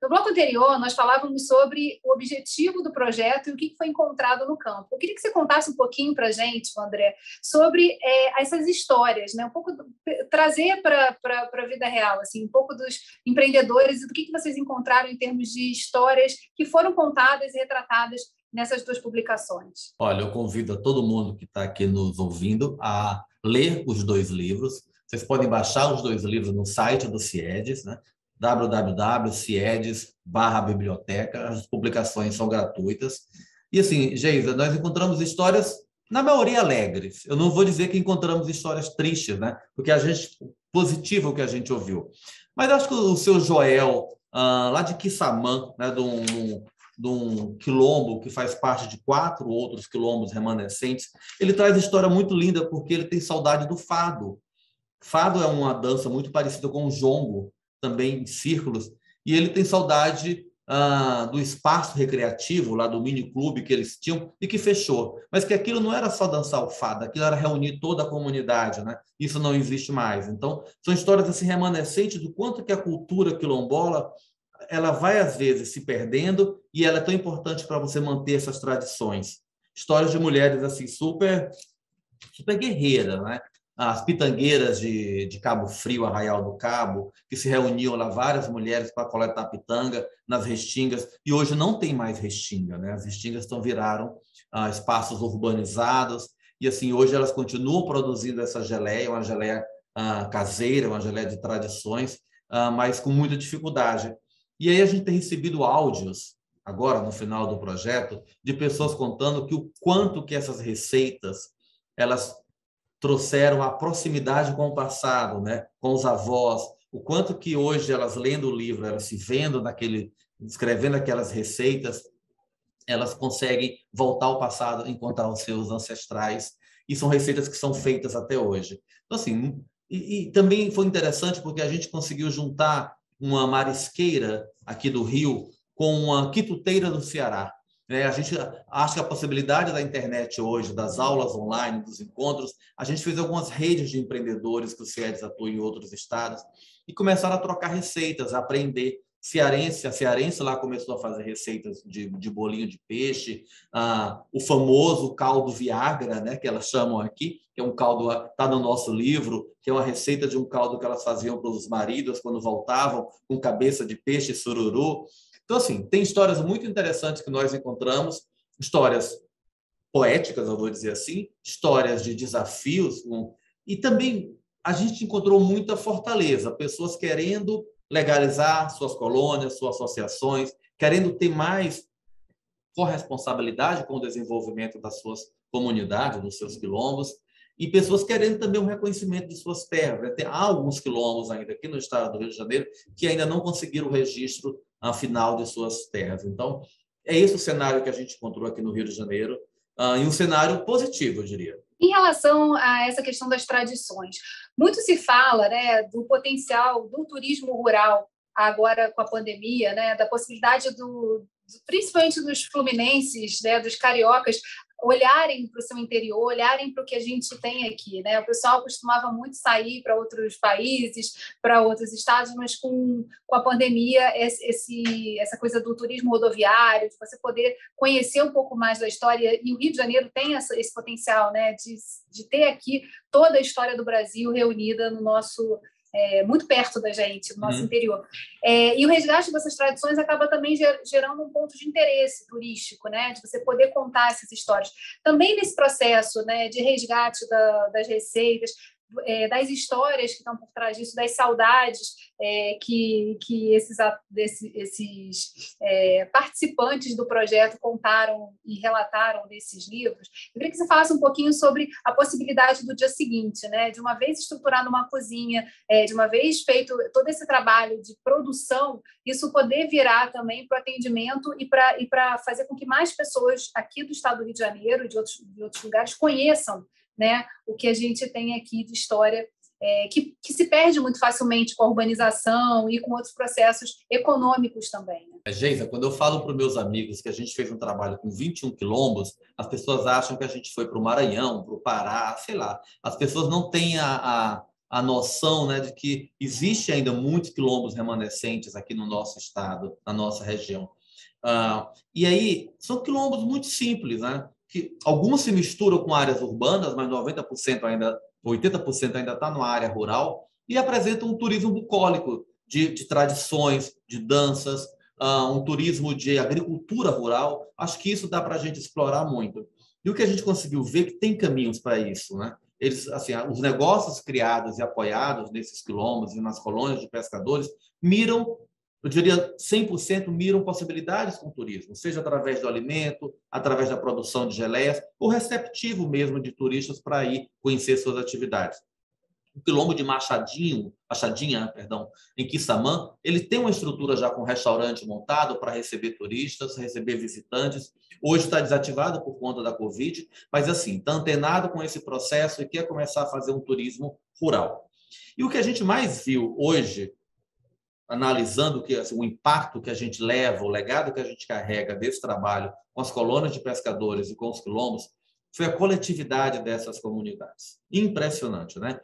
No bloco anterior, nós falávamos sobre o objetivo do projeto e o que foi encontrado no campo. Eu queria que você contasse um pouquinho para a gente, André, sobre essas histórias, né? Um pouco trazer para a vida real, assim, um pouco dos empreendedores e do que vocês encontraram em termos de histórias que foram contadas e retratadas nessas duas publicações. Olha, eu convido a todo mundo que está aqui nos ouvindo a ler os 2 livros. Vocês podem baixar os 2 livros no site do CIEDES, né? www.ciedes.biblioteca. As publicações são gratuitas. E assim, Geisa, nós encontramos histórias, na maioria, alegres. Eu não vou dizer que encontramos histórias tristes, né? Porque positivo o que a gente ouviu. Mas acho que o seu Joel, lá de Quissamã, né, de um quilombo que faz parte de 4 outros quilombos remanescentes, ele traz história muito linda porque ele tem saudade do fado. Fado é uma dança muito parecida com o jongo, também em círculos, e ele tem saudade do espaço recreativo, lá do mini-clube que eles tinham e que fechou. Mas que aquilo não era só dançar o fado, aquilo era reunir toda a comunidade, né? Isso não existe mais. Então, são histórias assim, remanescentes do quanto que a cultura quilombola ela vai, às vezes, se perdendo e ela é tão importante para você manter essas tradições. Histórias de mulheres assim super guerreiras, né? As pitangueiras de Cabo Frio, Arraial do Cabo, que se reuniam lá várias mulheres para coletar pitanga nas restingas, e hoje não tem mais restinga, né? As restingas viraram espaços urbanizados, e assim, hoje elas continuam produzindo essa geleia, uma geleia caseira, uma geleia de tradições, mas com muita dificuldade. E aí a gente tem recebido áudios, agora no final do projeto, de pessoas contando que o quanto que essas receitas, elas trouxeram a proximidade com o passado, né? Com os avós, o quanto que hoje elas lendo o livro, elas se vendo escrevendo aquelas receitas, elas conseguem voltar ao passado, encontrar os seus ancestrais, e são receitas que são feitas até hoje. Então, assim, e também foi interessante porque a gente conseguiu juntar uma marisqueira aqui do Rio com uma quituteira do Ceará. A gente acha que a possibilidade da internet hoje, das aulas online, dos encontros, a gente fez algumas redes de empreendedores que o CIEDES atua em outros estados e começaram a trocar receitas, a aprender. A cearense lá começou a fazer receitas de bolinho de peixe, o famoso caldo Viagra, né, que elas chamam aqui, que é um caldo, está no nosso livro, que é uma receita de um caldo que elas faziam para os maridos quando voltavam, com cabeça de peixe e sururu. Então, assim, tem histórias muito interessantes que nós encontramos, histórias poéticas, eu vou dizer assim, histórias de desafios, e também a gente encontrou muita fortaleza, pessoas querendo legalizar suas colônias, suas associações, querendo ter mais corresponsabilidade com o desenvolvimento das suas comunidades, dos seus quilombos, e pessoas querendo também um reconhecimento de suas terras. Há alguns quilombos ainda aqui no estado do Rio de Janeiro que ainda não conseguiram o registro final de suas terras. Então, é esse o cenário que a gente encontrou aqui no Rio de Janeiro, e um cenário positivo, eu diria. Em relação a essa questão das tradições, muito se fala, né, do potencial do turismo rural agora com a pandemia, né, da possibilidade principalmente dos fluminenses, né, dos cariocas, olharem para o seu interior, olharem para o que a gente tem aqui, né? O pessoal costumava muito sair para outros países, para outros estados, mas com a pandemia, essa coisa do turismo rodoviário, de você poder conhecer um pouco mais da história, e o Rio de Janeiro tem esse potencial, né, de ter aqui toda a história do Brasil reunida no nosso... muito perto da gente, do nosso interior. E o resgate dessas tradições acaba também gerando um ponto de interesse turístico, né? De você poder contar essas histórias. Também nesse processo, né, de resgate das receitas, das histórias que estão por trás disso, das saudades que esses participantes do projeto contaram e relataram desses livros. Eu queria que você falasse um pouquinho sobre a possibilidade do dia seguinte, né? De uma vez estruturado uma cozinha, de uma vez feito todo esse trabalho de produção, isso poder virar também para o atendimento e para fazer com que mais pessoas aqui do estado do Rio de Janeiro e de outros lugares conheçam, né, o que a gente tem aqui de história, que se perde muito facilmente com a urbanização e com outros processos econômicos também. Né? Geisa, quando eu falo para os meus amigos que a gente fez um trabalho com 21 quilombos, as pessoas acham que a gente foi para o Maranhão, para o Pará, sei lá. As pessoas não têm a a noção, né, de que existe ainda muitos quilombos remanescentes aqui no nosso estado, na nossa região. E aí são quilombos muito simples, né? Que alguns se misturam com áreas urbanas, mas 90% ainda, 80% ainda está na área rural, e apresentam um turismo bucólico de tradições, de danças, um turismo de agricultura rural. Acho que isso dá para a gente explorar muito. E o que a gente conseguiu ver que tem caminhos para isso, né? Eles, assim, os negócios criados e apoiados nesses quilombos e nas colônias de pescadores miram, eu diria 100% miram possibilidades com o turismo, seja através do alimento, através da produção de geleias, ou receptivo mesmo de turistas para ir conhecer suas atividades. O quilombo de Machadinha, perdão, em Quissamã, ele tem uma estrutura já com restaurante montado para receber turistas, receber visitantes. Hoje está desativado por conta da Covid, mas assim, está antenado com esse processo e quer começar a fazer um turismo rural. E o que a gente mais viu hoje, analisando que, assim, o impacto que a gente leva, o legado que a gente carrega desse trabalho com as colônias de pescadores e com os quilombos, foi a coletividade dessas comunidades. Impressionante, né?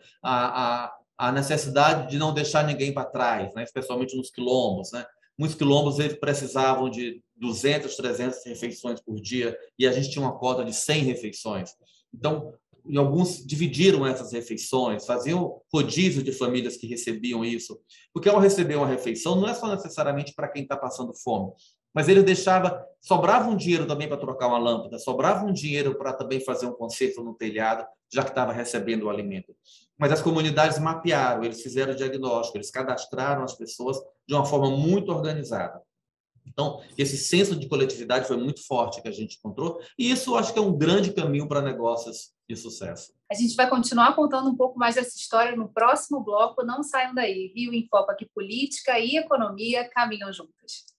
A necessidade de não deixar ninguém para trás, né? Especialmente nos quilombos, né? Muitos quilombos eles precisavam de 200, 300 refeições por dia e a gente tinha uma cota de 100 refeições. Então, e alguns dividiram essas refeições, faziam rodízio de famílias que recebiam isso, porque ao receber uma refeição não é só necessariamente para quem está passando fome, mas ele sobrava um dinheiro também para trocar uma lâmpada, sobrava um dinheiro para também fazer um conserto no telhado, já que estava recebendo o alimento. Mas as comunidades mapearam, eles fizeram o diagnóstico, eles cadastraram as pessoas de uma forma muito organizada. Então, esse senso de coletividade foi muito forte que a gente encontrou, e isso eu acho que é um grande caminho para negócios de sucesso. A gente vai continuar contando um pouco mais dessa história no próximo bloco. Não saiam daí. Rio em Foco aqui, política e economia caminham juntas.